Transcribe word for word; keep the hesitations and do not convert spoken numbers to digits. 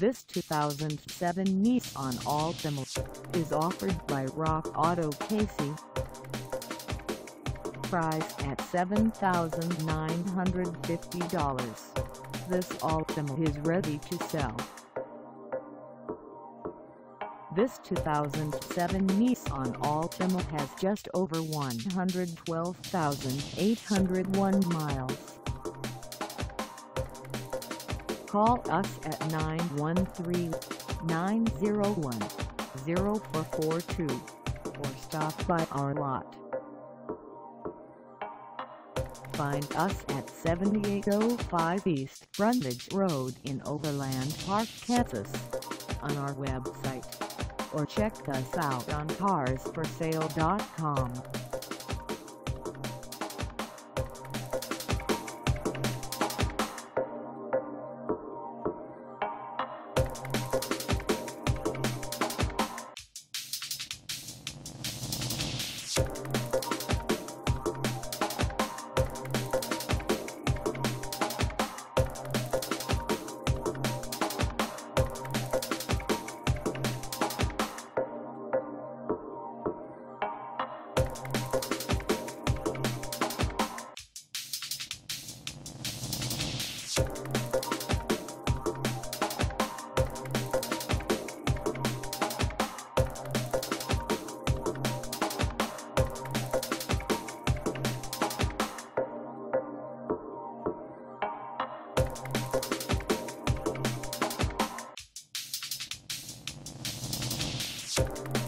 This two thousand seven Nissan Altima is offered by Rock Auto K C. Price at seven thousand nine hundred fifty dollars. This Altima is ready to sell. This two thousand seven Nissan Altima has just over one hundred twelve thousand eight hundred one miles. Call us at nine one three, nine zero one, zero four four two or stop by our lot. Find us at seventy-eight oh five East Frontage Road in Overland Park, Kansas, on our website, or check us out on cars for sale dot com. You